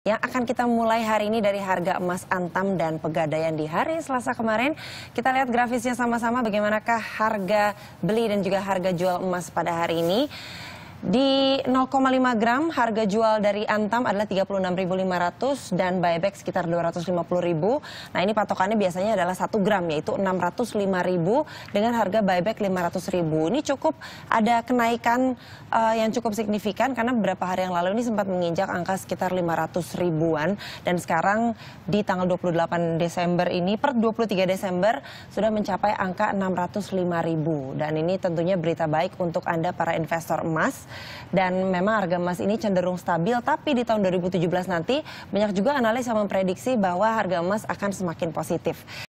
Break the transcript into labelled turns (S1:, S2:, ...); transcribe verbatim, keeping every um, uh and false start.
S1: Yang akan kita mulai hari ini dari harga emas Antam dan Pegadaian di hari Selasa kemarin. Kita lihat grafisnya sama-sama bagaimanakah harga beli dan juga harga jual emas pada hari ini. Di nol koma lima gram harga jual dari Antam adalah tiga puluh enam ribu lima ratus dan buyback sekitar dua ratus lima puluh ribu. Nah ini patokannya biasanya adalah satu gram yaitu enam ratus lima ribu dengan harga buyback lima ratus ribu. Ini cukup ada kenaikan uh, yang cukup signifikan karena beberapa hari yang lalu ini sempat menginjak angka sekitar lima ratus ribuan. Dan sekarang di tanggal dua puluh delapan Desember ini per dua puluh tiga Desember sudah mencapai angka enam ratus lima ribu. Dan ini tentunya berita baik untuk Anda para investor emas. Dan memang harga emas ini cenderung stabil, tapi di tahun dua ribu tujuh belas nanti banyak juga analis yang memprediksi bahwa harga emas akan semakin positif.